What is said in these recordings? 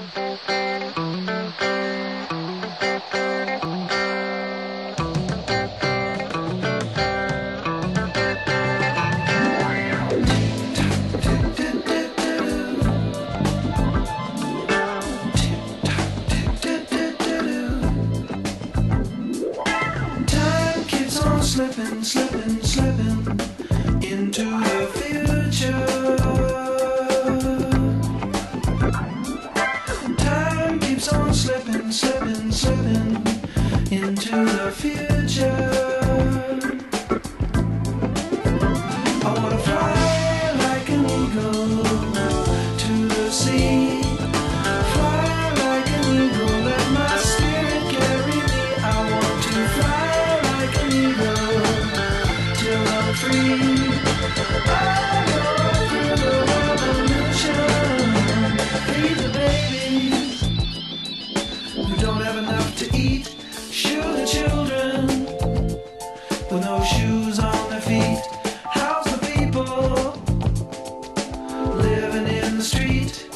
Slipping, slipping, slipping into the future. Time keeps on slipping, slipping, slipping into the future. I wanna fly like an eagle to the sea. Fly like an eagle, let my spirit carry me. I want to fly like an eagle till I'm free. I go through the revolution. Feed the babies who don't have enough to eat. Shoe the children with no shoes on their feet. House the people living in the street.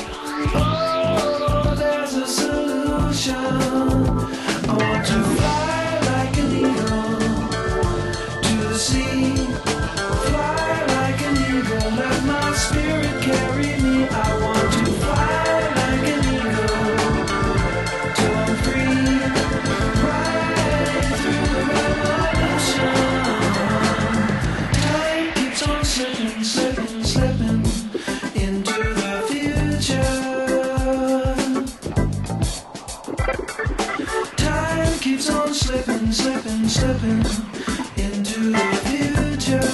Oh, there's a solution. I want to fly like an eagle to the sea. Fly like an eagle, let my spirit carry me. I want to fly like an eagle till I'm free. Right through the revolution. Time keeps on slipping, slipping, slipping into the future. Time keeps on slipping, slipping, slipping into the future.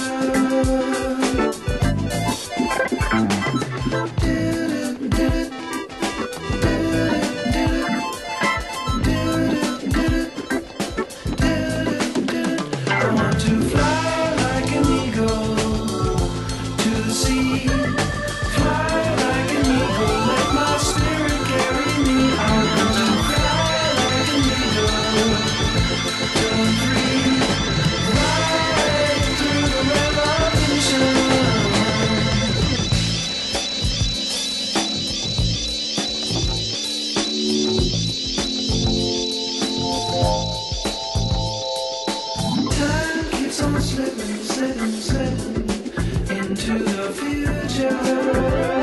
I want to fly like an eagle to the sea. Fly like an eagle, let my spirit carry me. I want to fly like an eagle till I'm free. Right through the revolution. Time keeps on slipping, slipping, slipping into the future.